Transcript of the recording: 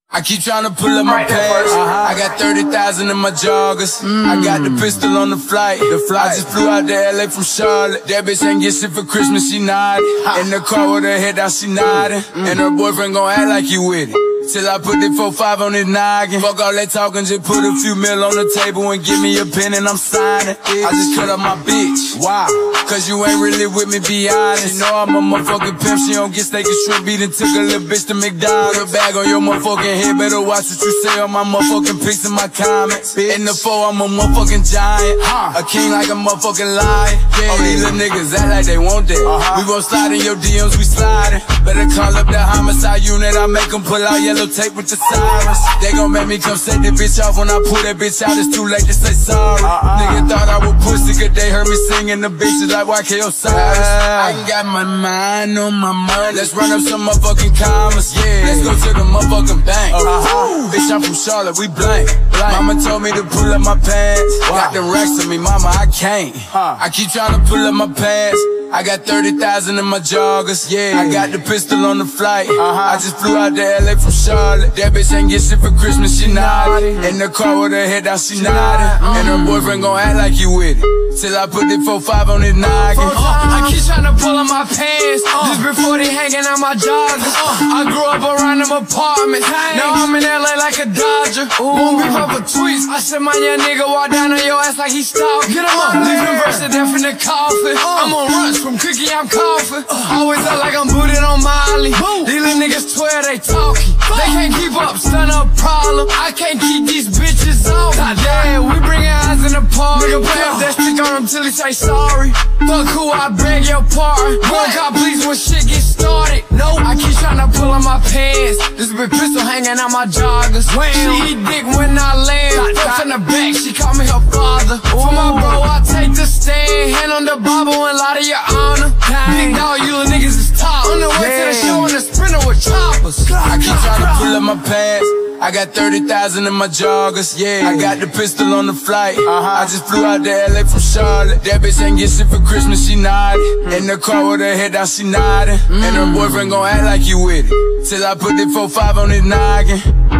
I keep trying to pull up my pants. I got 30,000 in my joggers. I got the pistol on the flight. I just flew out to LA from Charlotte. That bitch ain't get shit for Christmas, she nodded. In the car with her head down, she nodding. And her boyfriend gon' act like you with it. Till I put the 4-5 on his noggin. Fuck all that talking, just put a few mil on the table and give me a pen and I'm signing. I just cut up my bitch. Why? Cause you ain't really with me, be honest. You know I'm a motherfucking pimp, she don't get steak and shrimp beat and took a little bitch to McDonald's. Put a bag on your motherfucking head, better watch what you say on my motherfucking pics and my comments. In the 4, I'm a motherfucking giant. A king like a motherfucking lion. All these little niggas act like they want that. We gon' slide in your DMs, we sliding. Better call up the homicide unit, I make them pull out yellow tape with the sirens. They gon' make me come set the bitch off. When I pull that bitch out, it's too late to say sorry. Nigga thought I was pussy, cause they heard me singing the bitches like YK Osiris. I got my mind on my money. Let's run up some motherfucking commas, yeah. Let's go to the motherfucking bank. Bitch, I'm from Charlotte, we blank. Mama told me to pull up my pants. Got them racks to me, mama, I can't. I keep trying to pull up my pants. I got 30,000 in my joggers, yeah. I got the pistol on the flight. I just flew out to LA from Charlotte. That bitch ain't get shit for Christmas, she nodded. In the car with her head down, she nodded. And her boyfriend gon' act like you with it. Till I put the 4-5 on his noggin. I keep tryna pull on my pants. Just before they hanging out my joggers. I grew up around them apartments. Now I'm in LA like a Dodger. Won't beef up with tweets. I said my young nigga walk down on your ass like he stalking. Get him up, leave him verse to death in the coffin. I'm on runs from Cookie, I'm coughing. Always look like I'm booted on Molly. These little niggas swear they talking. They can't keep up, stun up problem. I can't keep these bitches off. Yeah, we bringin' eyes in the park. Nigga play up that stick on him till he say sorry. Fuck who, I beg your pardon. Boy, God please when shit get started. No, I keep tryna pull on my pants. This big pistol hanging out my joggers. She eat dick when I land. Fuck in the back, she call me her father. For my bro, I take the stand. Hand on the Bible and lie to your honor. Big dog, you little niggas is top. On the way to the show in the Sprinter with choppers. I keep trying to pull up my pants. I got 30,000 in my joggers, yeah. I got the pistol on the flight. I just flew out to LA from Charlotte. That bitch ain't get shit for Christmas, she nodded. In the car with her head down, she nodding. And her boyfriend gon' act like you with it. Till I put the 4-5 on his noggin.